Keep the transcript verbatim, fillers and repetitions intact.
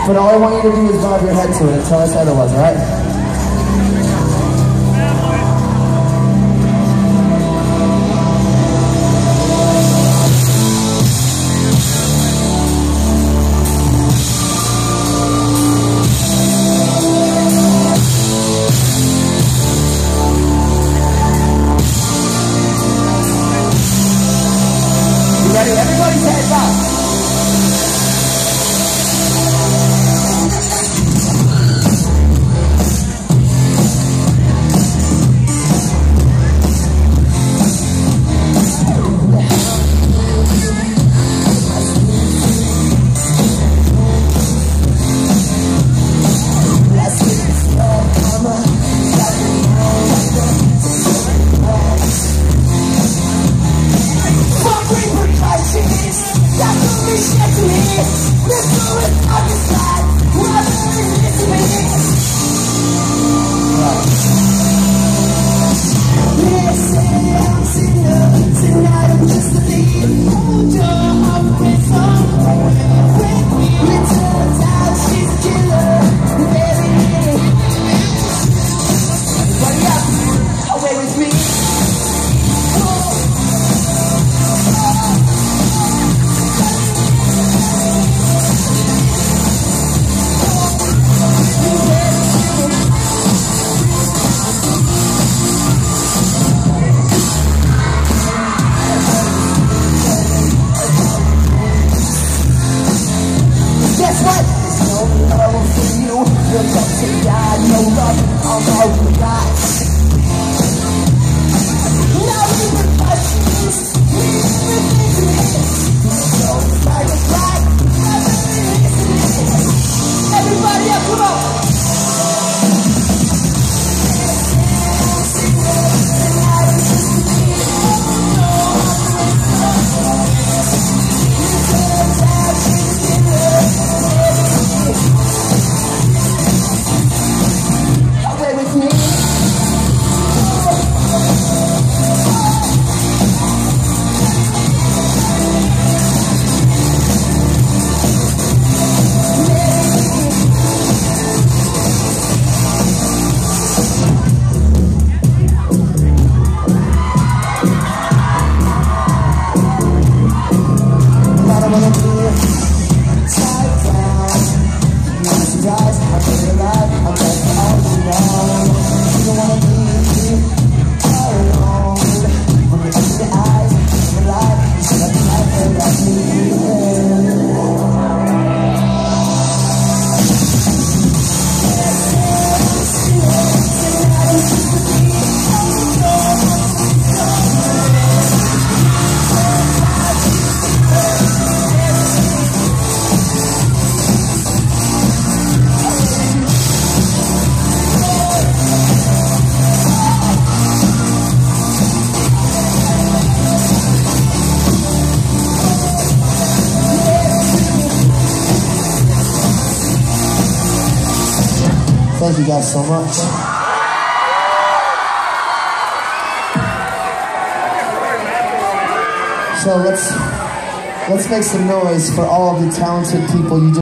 But all I want you to do is bob your head to it and tell us otherwise, alright? Ready? Everybody's heads up. Thank you guys so much. So let's let's make some noise for all of the talented people you just